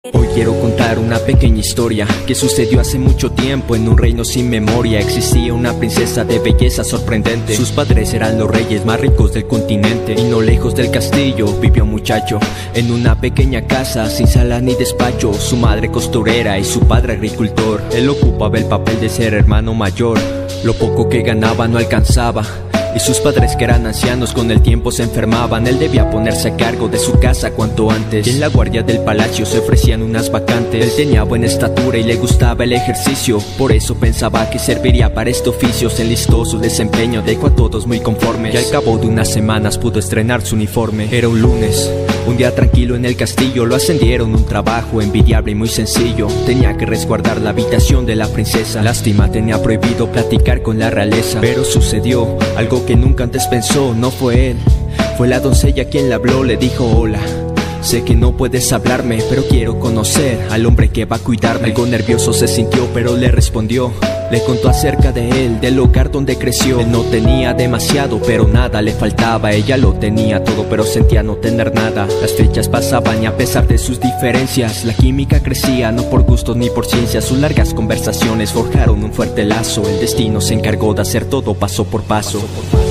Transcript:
Hoy quiero contar una pequeña historia que sucedió hace mucho tiempo en un reino sin memoria. Existía una princesa de belleza sorprendente. Sus padres eran los reyes más ricos del continente. Y no lejos del castillo vivió un muchacho en una pequeña casa sin sala ni despacho. Su madre costurera y su padre agricultor. Él ocupaba el papel de ser hermano mayor. Lo poco que ganaba no alcanzaba, y sus padres, que eran ancianos, con el tiempo se enfermaban. Él debía ponerse a cargo de su casa cuanto antes. Y en la guardia del palacio se ofrecían unas vacantes. Él tenía buena estatura y le gustaba el ejercicio, por eso pensaba que serviría para este oficio. Se enlistó, su desempeño dejó a todos muy conformes, y al cabo de unas semanas pudo estrenar su uniforme. Era un lunes, un día tranquilo en el castillo. Lo ascendieron, un trabajo envidiable y muy sencillo. Tenía que resguardar la habitación de la princesa. Lástima, tenía prohibido platicar con la realeza. Pero sucedió algo que nunca antes pensó. No fue él, fue la doncella quien le habló. Le dijo: hola, sé que no puedes hablarme, pero quiero conocer al hombre que va a cuidarme. Algo nervioso se sintió, pero le respondió. Le contó acerca de él, del hogar donde creció. Él no tenía demasiado, pero nada le faltaba. Ella lo tenía todo, pero sentía no tener nada. Las fechas pasaban y a pesar de sus diferencias, la química crecía, no por gusto ni por ciencia. Sus largas conversaciones forjaron un fuerte lazo. El destino se encargó de hacer todo paso por paso.